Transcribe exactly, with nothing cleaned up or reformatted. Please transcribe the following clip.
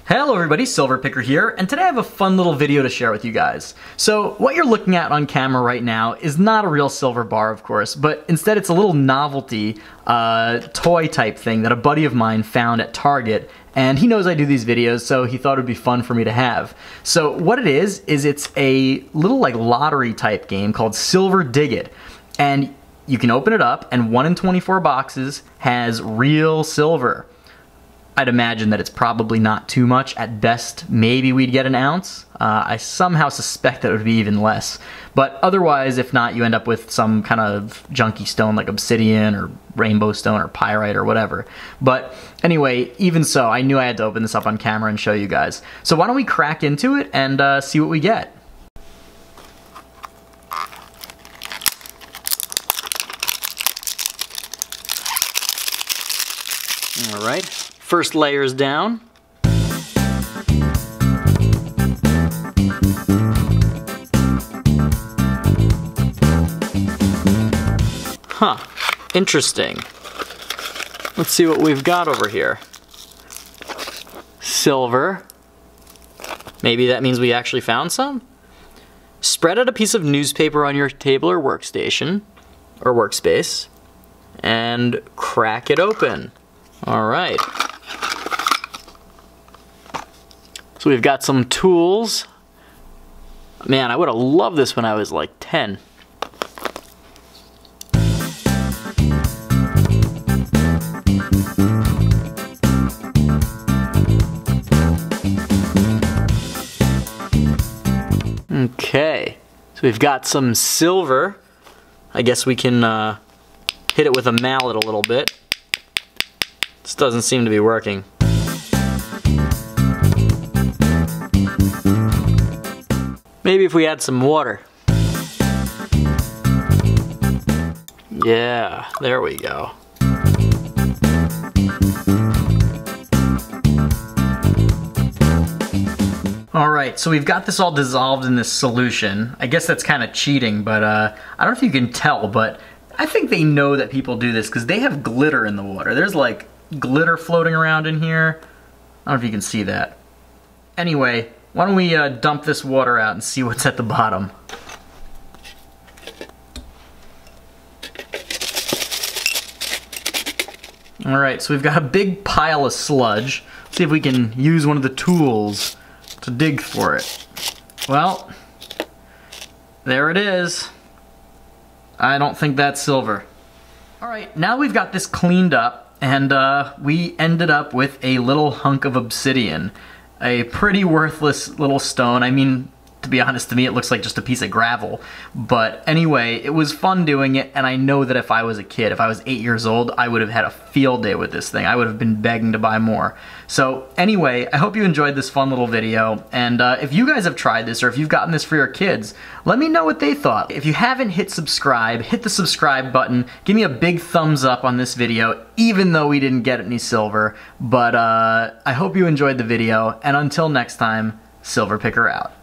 Hello everybody, Silver Picker here, and today I have a fun little video to share with you guys. So what you're looking at on camera right now is not a real silver bar, of course, but instead it's a little novelty uh, toy type thing that a buddy of mine found at Target, and he knows I do these videos, so he thought it would be fun for me to have. So what it is, is it's a little like lottery type game called Silver Dig It, and you can open it up, and one in twenty-four boxes has real silver. I'd imagine that it's probably not too much. At best, maybe we'd get an ounce. Uh, I somehow suspect that it would be even less. But otherwise, if not, you end up with some kind of junky stone like obsidian or rainbow stone or pyrite or whatever. But anyway, even so, I knew I had to open this up on camera and show you guys. So why don't we crack into it and uh, see what we get. All right. First layer's down. Huh, interesting. Let's see what we've got over here. Silver. Maybe that means we actually found some? Spread out a piece of newspaper on your table or workstation, or workspace, and crack it open. All right. So we've got some tools. Man, I would have loved this when I was like ten. Okay, so we've got some silver. I guess we can uh, hit it with a mallet a little bit. This doesn't seem to be working. Maybe if we add some water. Yeah, there we go. Alright, so we've got this all dissolved in this solution. I guess that's kind of cheating, but uh, I don't know if you can tell, but I think they know that people do this because they have glitter in the water. There's like glitter floating around in here. I don't know if you can see that. Anyway, why don't we uh, dump this water out and see what's at the bottom. Alright, so we've got a big pile of sludge. Let's see if we can use one of the tools to dig for it. Well, there it is. I don't think that's silver. Alright, now we've got this cleaned up, and uh, we ended up with a little hunk of obsidian. A pretty worthless little stone. I mean, to be honest, to me it looks like just a piece of gravel. But anyway, it was fun doing it, and I know that if I was a kid, if I was eight years old, I would have had a field day with this thing. I would have been begging to buy more. So anyway, I hope you enjoyed this fun little video, and uh, if you guys have tried this, or if you've gotten this for your kids, let me know what they thought. If you haven't hit subscribe, hit the subscribe button, give me a big thumbs up on this video, even though we didn't get any silver. But uh, I hope you enjoyed the video, and until next time, Silver Picker out.